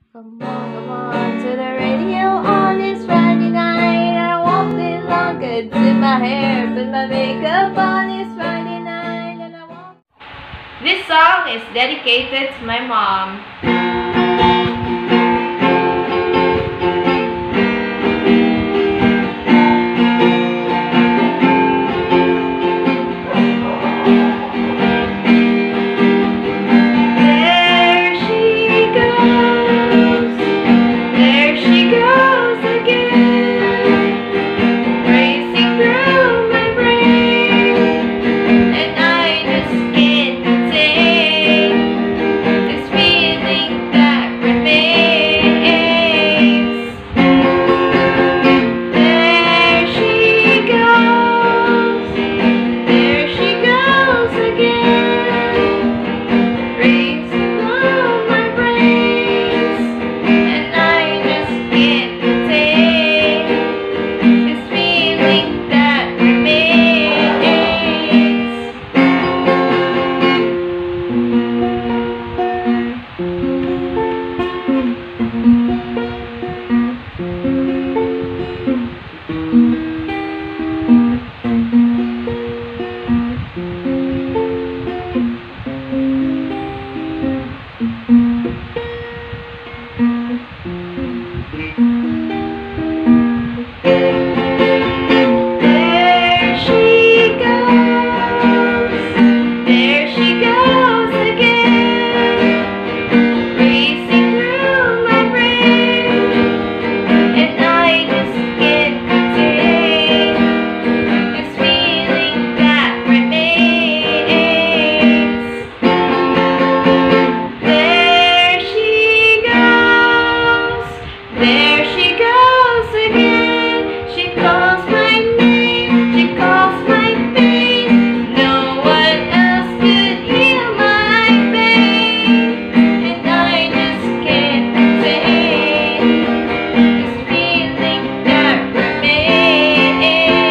Come on to the radio on this Friday night. I won't be longer, dip my hair, put my makeup on this Friday night, and I won't. This song is dedicated to my mom. There she goes again. She calls my name, she calls my pain. No one else could heal my pain, and I just can't contain this feeling that remains.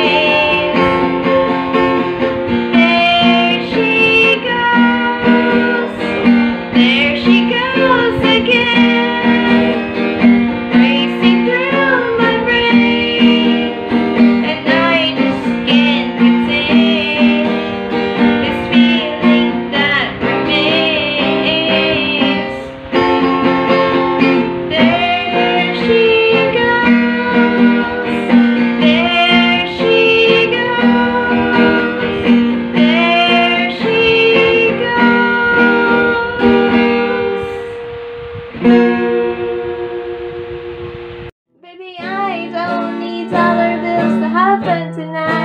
There she goes again. Baby, I don't need dollar bills to have fun tonight.